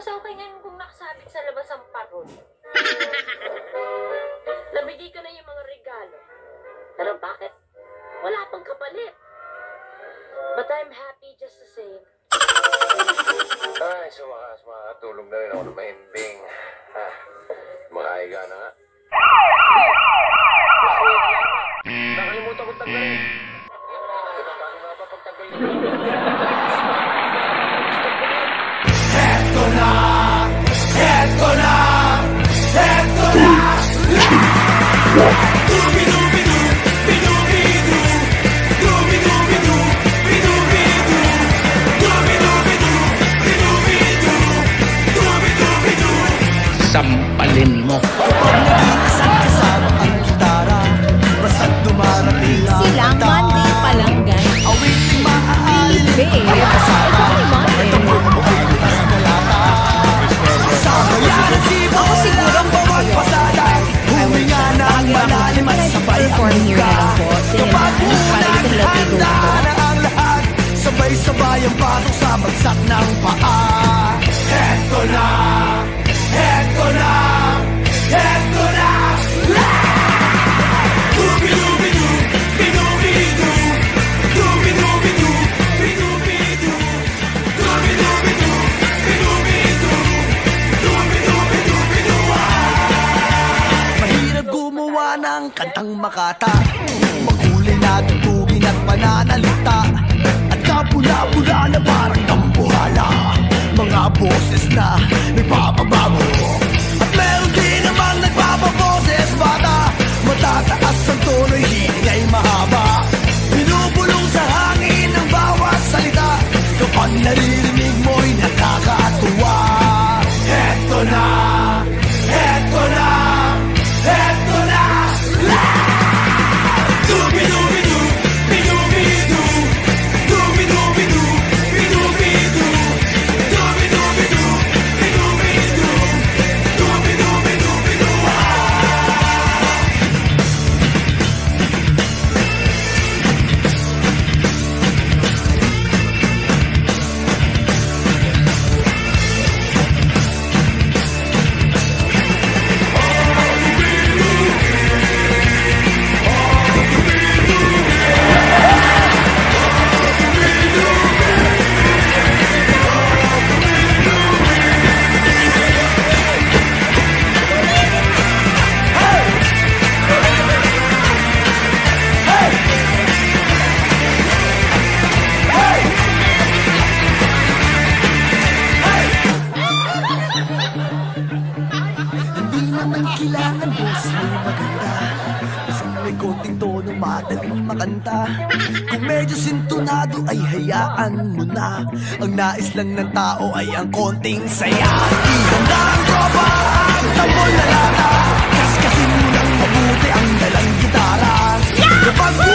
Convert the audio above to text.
mas okay ngayon kung nakasabit sa labas ang parol. Nabigay ko na yung mga regalo. Pero bakit? Wala pang kapalit. But I'm happy just the same. Ay, sa wakas, makakatulog na rin ako ng mahimbing. Makahiga na nga. Nakalimutan ko tanggalin. Paano nga ba pagtanggalin? Heto na! Heto na! Heto na! Dubi-dubi-du! Bidu-bidu! Dubi-dubi-du! Bidu-bidu! Dubi-dubi-du! Bidu-bidu! Dubi-dubi-du! Sampalin mo. Kasama ang gitara, basta't dumarating na Silang Monday pa lang, guys. awiting maaalin Babe, ito ni Monday. sa bayaran sibo Ako siguro ang bawat pasada. Huminga na ang malalim at sabay perform here na lang po. kapag Para unang dito lang ito. handa na ang lahat, sabay-sabay ang pasok sa bagsak ng paa. Heto na! Heto na! Heto na! Dubi-dubi-du! Bidu-bidu! Dubi-dubi-du! Bidu-bidu! Dubi-dubi-du! Bidu-bidu! Dubi-dubi-du! Mahirap gumawa ng kantang makata, makulay na tutugin at pananalita, at kapula-pula na parang tambuhala, mga boses na nagpapabago. At meron din namang nagpapaboses bata, matataas ang tono, hiling ay mahaba, binubulong sa hangin ang bawat salita, kapag naririnig mo'y nakakatuwa. Heto na! Heto na! Heto na! Dubi-dubi-du! Bidu-bidu! Dubi-dubi-du! Bidu-bidu! Dubi-dubi-du! Bidu-bidu! Dubi-dubi-du! Bidu-ah! Hindi naman kailangan boss mo maganda, basta may konting tono madaling makanta. Kung medyo sintonado ay hayaan mo na, ang nais lang ng tao ay ang konting saya. Ihanda ang tropa ang tambol na lata, kaskasin mo ng mabuti ang dalang gitara. Kapag